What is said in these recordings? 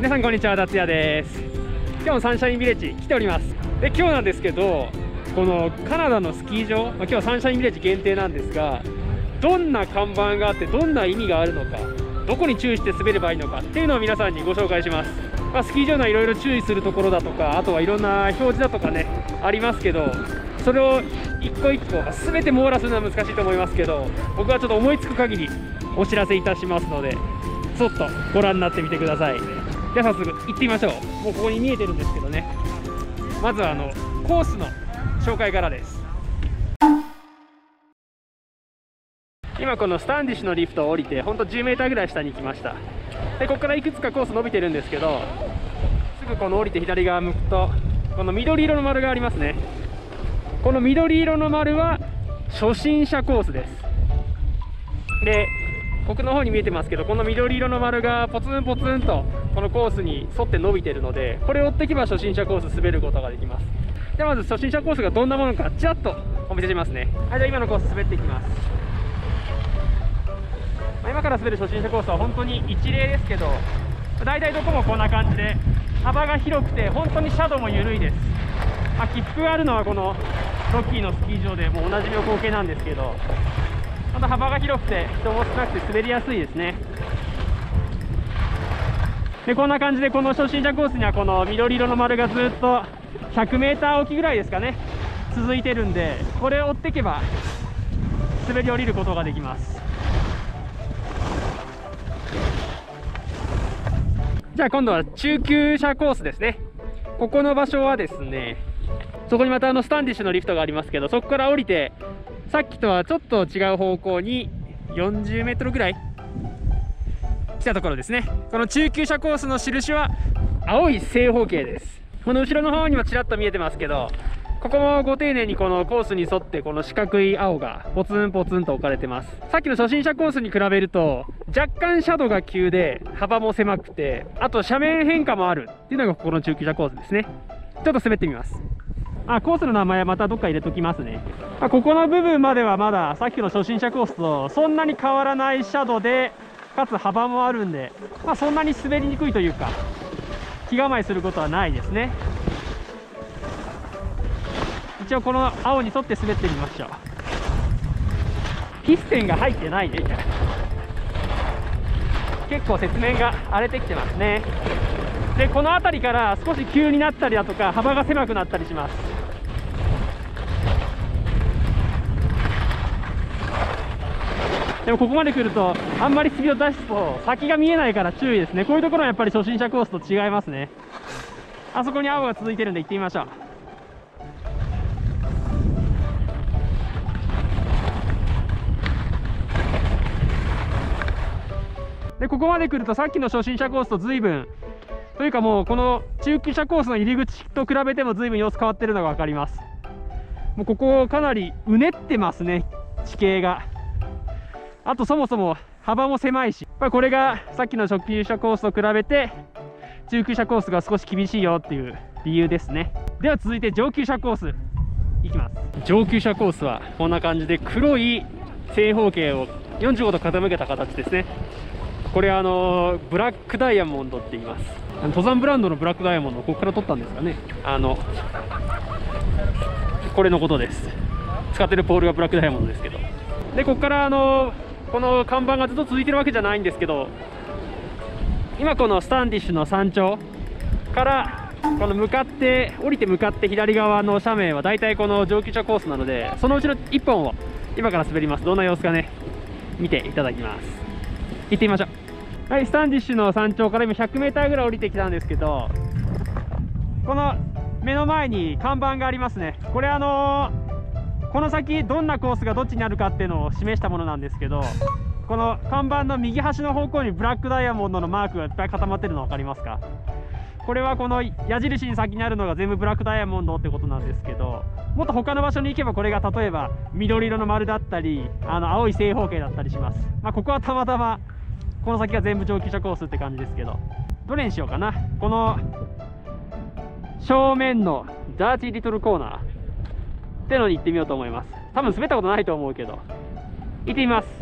皆さんこんにちは、達也です。今日もサンシャインビレッジ来ております。で、今日なんですけど、このカナダのスキー場、今日はサンシャインビレッジ限定なんですが、どんな看板があってどんな意味があるのか、どこに注意して滑ればいいのかっていうのを皆さんにご紹介します。スキー場のいろいろ注意するところだとか、あとはいろんな表示だとかねありますけど、それを一個一個全て網羅するのは難しいと思いますけど、僕はちょっと思いつく限りお知らせいたしますので、そっとご覧になってみてください。では早速行ってみましょう。もうここに見えてるんですけどね、まずはコースの紹介からです。今このスタンディッシュのリフトを降りてほんと10メーターぐらい下に来ました。でここからいくつかコース伸びてるんですけど、すぐこの降りて左側向くとこの緑色の丸がありますね。この緑色の丸は初心者コースです。で奥の方に見えてますけど、この緑色の丸がポツンポツンとこのコースに沿って伸びてるので、これを追っていけば初心者コース滑ることができます。でまず初心者コースがどんなものかちらっとお見せしますね。はい、じゃあ今のコース滑っていきます。今から滑る初心者コースは本当に一例ですけど、大体どこもこんな感じで幅が広くて本当に斜度も緩いです。起伏があるのはこのロッキーのスキー場でもうおなじみの光景なんですけど、また幅が広くて人も少なくて滑りやすいですね。でこんな感じでこの初心者コースにはこの緑色の丸がずっと 100m おきぐらいですかね続いてるんで、これを追っていけば滑り降りることができます。じゃあ今度は中級者コースですね。ここの場所はですね、そこにまたスタンディッシュのリフトがありますけど、そこから降りてさっきとはちょっと違う方向に40メートルぐらい来たところですね。この中級者コースの印は青い正方形です。この後ろの方にもちらっと見えてますけど、ここもご丁寧にこのコースに沿ってこの四角い青がポツンポツンと置かれてます。さっきの初心者コースに比べると若干斜度が急で幅も狭くて、あと斜面変化もあるっていうのがここの中級者コースですね。ちょっと滑ってみます。コースの名前はまたどっか入れときますね。ここの部分まではまださっきの初心者コースとそんなに変わらない斜度で、かつ幅もあるんで、そんなに滑りにくいというか気構えすることはないですね。一応この青に沿って滑ってみましょう。ピステンが入ってないね。結構雪面が荒れてきてますね。でこの辺りから少し急になったりだとか幅が狭くなったりします。でもここまで来るとあんまりスピード出すと先が見えないから注意ですね。こういうところはやっぱり初心者コースと違いますね。あそこに青が続いてるんで行ってみましょう。でここまで来るとさっきの初心者コースと随分というか、もうこの中級者コースの入り口と比べても随分様子変わってるのが分かります。もうここかなりうねってますね、地形が。あとそもそも幅も狭いし、これがさっきの初級者コースと比べて中級者コースが少し厳しいよっていう理由ですね。では続いて上級者コースいきます。上級者コースはこんな感じで黒い正方形を45度傾けた形ですね。これブラックダイヤモンドって言います。登山ブランドのブラックダイヤモンドをここから取ったんですかね。これのことです。使ってるポールがブラックダイヤモンドですけど、でここからこの看板がずっと続いてるわけじゃないんですけど、今このスタンディッシュの山頂からこの降りて向かって左側の斜面はだいたいこの上級者コースなので、そのうちの1本を今から滑ります。どんな様子かね見ていただきます。行ってみましょう。はい、スタンディッシュの山頂から今 100m ぐらい降りてきたんですけど、この目の前に看板がありますね。これこの先どんなコースがどっちにあるかっていうのを示したものなんですけど、この看板の右端の方向にブラックダイヤモンドのマークがいっぱい固まってるの分かりますか？これはこの矢印に先にあるのが全部ブラックダイヤモンドってことなんですけど、もっと他の場所に行けばこれが例えば緑色の丸だったり青い正方形だったりします。ここはたまたまこの先が全部上級者コースって感じですけど、どれにしようかな。この正面のダーティーリトルコーナーってのに行ってみようと思います。多分滑ったことないと思うけど行ってみます。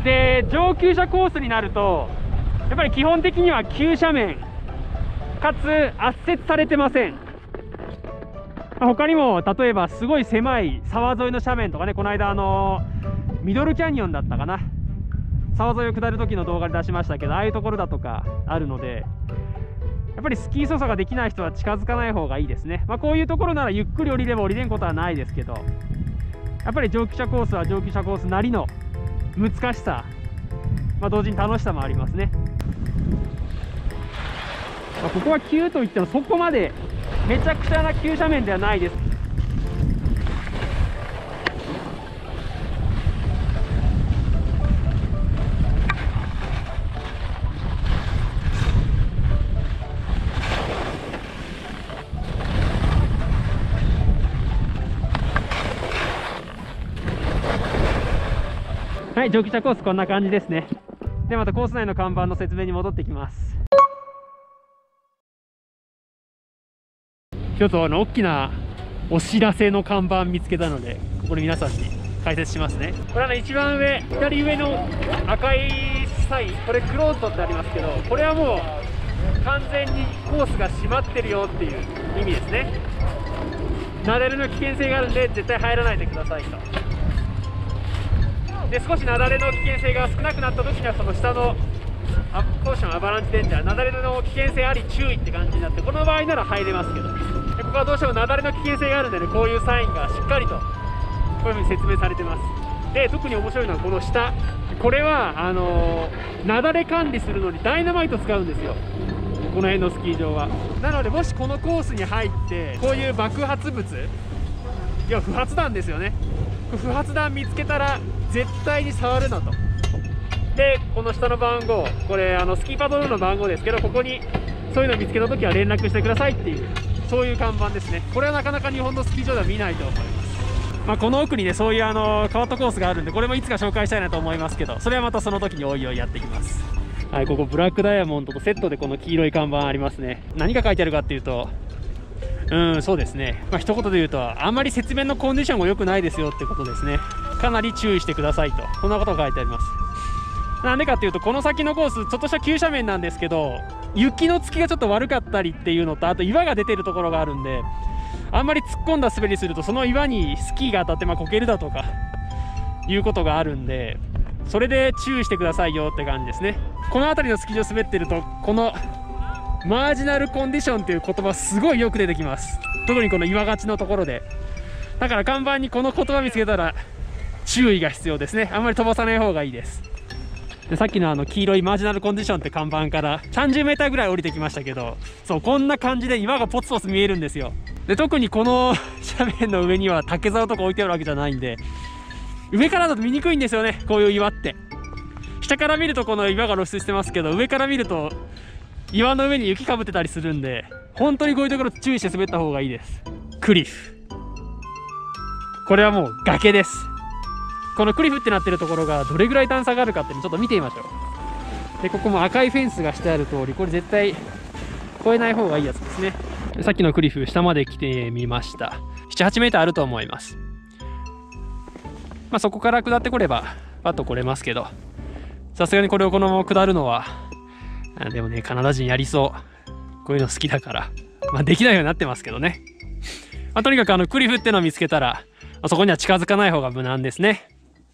で上級者コースになるとやっぱり基本的には急斜面かつ圧雪されてません。他にも例えばすごい狭い沢沿いの斜面とかね、この間ミドルキャニオンだったかな、沢沿いを下る時の動画で出しましたけど、ああいうところだとかあるので、やっぱりスキー操作ができない人は近づかない方がいいですね。こういうところならゆっくり降りれば降りれんことはないですけど、やっぱり上級者コースは上級者コースなりの難しさ、同時に楽しさもありますね。ここは急といってもそこまでめちゃくちゃな急斜面ではないです。はい、上級者コースこんな感じですね。でまたコース内の看板の説明に戻ってきます。一つ大きなお知らせの看板見つけたので、ここで皆さんに解説しますね。これは一番上、左上の赤いサイン、これクローズドってありますけど、これはもう完全にコースが閉まってるよっていう意味ですね。雪崩の危険性があるんで絶対入らないでくださいと。で少し雪崩の危険性が少なくなった時にはその下のコーションアバランチデンジャー、雪崩の危険性あり注意って感じになって、この場合なら入れますけど、でここはどうしても雪崩の危険性があるんでね、こういうサインがしっかりとこういうふうに説明されてます。で特に面白いのはこの下、これは雪崩管理するのにダイナマイト使うんですよ、この辺のスキー場は。なのでもしこのコースに入ってこういう爆発物、いや不発弾ですよね、不発弾見つけたら絶対に触るなと。でこの下の番号、これスキーパトロールの番号ですけど、ここにそういうのを見つけた時は連絡してくださいっていう、そういう看板ですね。これはなかなか日本のスキー場では見ないと思います。この奥にねそういう変わったコースがあるんで、これもいつか紹介したいなと思いますけど、それはまたその時においおいやっていきます。はい、ここブラックダイヤモンドとセットでこの黄色い看板ありますね。何が書いてあるかっていうと、そうですね、一言で言うとあまり雪面のコンディションが良くないですよってことですね。かなり注意してくださいと、そんなことが書いてあります。なんでかっていうと、この先のコースちょっとした急斜面なんですけど、雪のつきがちょっと悪かったりっていうのと、あと岩が出てるところがあるんで、あんまり突っ込んだ滑りするとその岩にスキーが当たってこけるだとかいうことがあるんで、それで注意してくださいよって感じですね。この辺りのスキー場滑ってると、このマージナルコンディションっていう言葉すごいよく出てきます。特にこの岩がちのところで。だから看板にこの言葉見つけたら注意が必要ですね。あんまり飛ばさない方がいいです。でさっきの黄色いマージナルコンディションって看板から30メーターぐらい降りてきましたけど、そうこんな感じで岩がポツポツ見えるんですよ。で特にこの斜面の上には竹竿とか置いてあるわけじゃないんで、上からだと見にくいんですよね、こういう岩って。下から見るとこの岩が露出してますけど、上から見ると岩の上に雪かぶってたりするんで、本当にこういうところ注意して滑った方がいいです。クリフ、これはもう崖です。このクリフってなってるところがどれぐらい段差があるかっていうのちょっと見てみましょう。でここも赤いフェンスがしてある通り、これ絶対越えない方がいいやつですね。さっきのクリフ下まで来てみました。7、8メーターあると思います。そこから下ってこればパッと来れますけど、さすがにこれをこのまま下るのは、でもねカナダ人やりそう、こういうの好きだから、できないようになってますけどね。とにかくクリフってのを見つけたら、そこには近づかない方が無難ですね。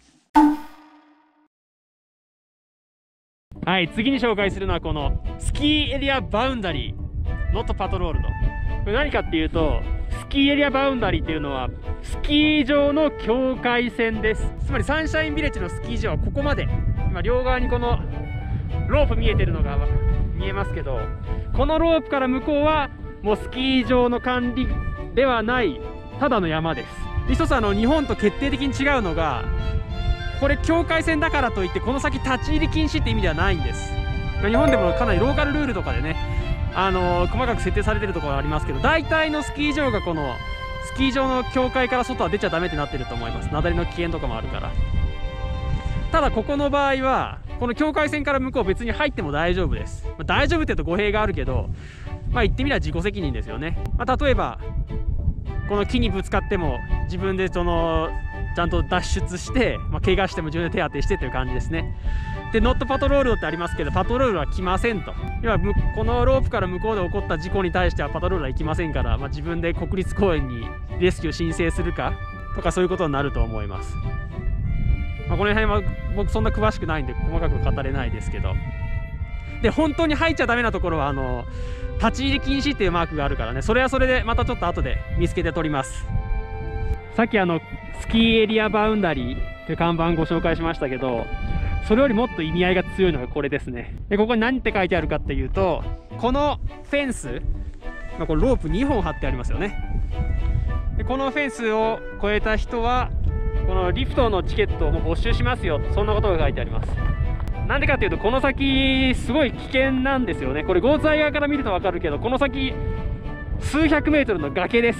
はい、次に紹介するのはこのスキーエリアバウンダリーノットパトロールド。これ何かっていうと、スキーエリアバウンダリーっていうのはスキー場の境界線です。つまりサンシャインビレッジのスキー場はここまで、今両側にこのロープ見えてるのが見えますけど、このロープから向こうはもうスキー場の管理ではないただの山です。で一つ日本と決定的に違うのが、これ境界線だからといってこの先立ち入り禁止って意味ではないんです。日本でもかなりローカルルールとかでね、細かく設定されてるところありますけど、大体のスキー場がこのスキー場の境界から外は出ちゃダメってなってると思います。雪崩の危険とかもあるから。ただここの場合はこの境界線から向こう別に入っても大丈夫です。大丈夫って言うと語弊があるけど、言ってみれば自己責任ですよね。例えばこの木にぶつかっても自分でそのちゃんと脱出して、怪我しても自分で手当てしてという感じですね。でノットパトロールってありますけど、パトロールは来ませんと。今このロープから向こうで起こった事故に対してはパトロールは行きませんから、自分で国立公園にレスキュー申請するかとか、そういうことになると思います。この辺は僕そんな詳しくないんで細かく語れないですけど、で本当に入っちゃダメなところは立ち入り禁止っていうマークがあるからね、それはそれでまたちょっと後で見つけて撮ります。さっきスキーエリアバウンダリーっていう看板ご紹介しましたけど、それよりもっと意味合いが強いのがこれですね。でここに何って書いてあるかっていうと、このフェンス、これロープ2本張ってありますよね。でこのフェンスを越えた人はこのリフトのチケットをもう没収しますよ、そんなことが書いてあります。なんでかっていうと、この先すごい危険なんですよね。これゴーツアイ側から見ると分かるけど、この先数百メートルの崖です。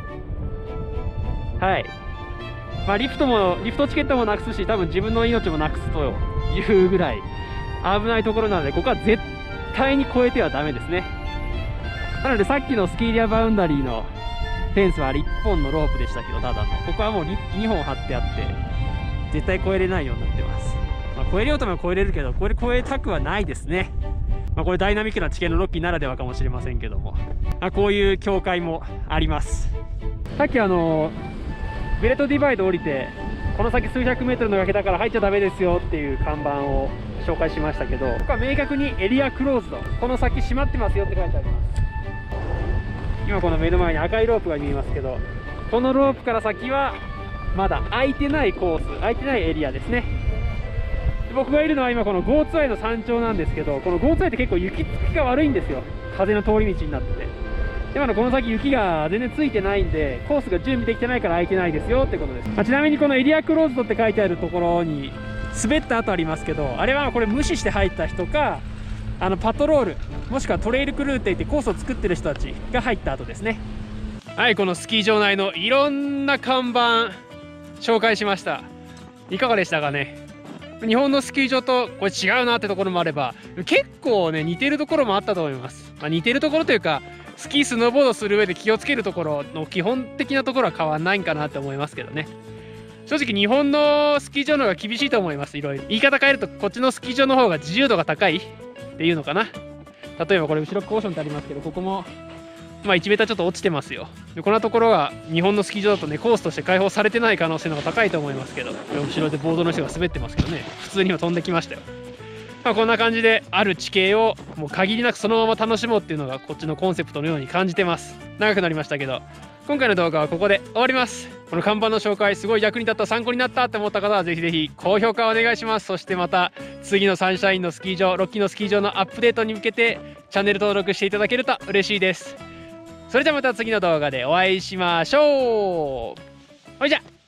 はい、リフトチケットもなくすし、多分自分の命もなくすというぐらい危ないところなので、ここは絶対に越えてはダメですね。なのでさっきのスキーエリアバウンダリーのフェンスは1本のロープでしたけど、ただのここはもう2本張ってあって絶対越えれないようになってます。越えようとも越えれるけど、これ越えたくはないですね。これダイナミックな地形のロッキーならではかもしれませんけども、こういう境界もあります。さっきベレットディバイド降りて、この先数百メートルの崖だから入っちゃダメですよっていう看板を紹介しましたけど、ここは明確にエリアクローズド、この先閉まってますよって書いてあります。今この目の前に赤いロープが見えますけど、このロープから先はまだ空いてないコース、空いてないエリアですね。僕がいるのは今このゴーツアイの山頂なんですけど、このゴーツアイって結構雪付きが悪いんですよ、風の通り道になってて。今のこの先雪が全然ついてないんで、コースが準備できてないから空いてないですよってことです。ちなみにこのエリアクローズドって書いてあるところに滑った跡ありますけど、あれはこれ無視して入った人か、パトロールもしくはトレイルクルーっていってコースを作ってる人たちが入った後ですね。はい、このスキー場内のいろんな看板紹介しました。いかがでしたかね。日本のスキー場とこれ違うなってところもあれば、結構ね似てるところもあったと思います。似てるところというか、スキースノーボードする上で気をつけるところの基本的なところは変わんないんかなって思いますけどね。正直日本のスキー場の方が厳しいと思います。いろいろ言い方変えると、こっちのスキー場の方が自由度が高いっていうのかな。例えばこれ後ろコーションってありますけど、ここも1メーターちょっと落ちてますよ。でこんなところが日本のスキー場だとね、コースとして開放されてない可能性の方が高いと思いますけど、後ろでボードの人が滑ってますけどね、普通には飛んできましたよ。こんな感じである地形をもう限りなくそのまま楽しもうっていうのがこっちのコンセプトのように感じてます。長くなりましたけど、今回の動画はここで終わります。この看板の紹介すごい役に立った、参考になったって思った方はぜひぜひ高評価お願いします。そしてまた次のサンシャインのスキー場、ロッキーのスキー場のアップデートに向けてチャンネル登録していただけると嬉しいです。それじゃあまた次の動画でお会いしましょう。ほいじゃ。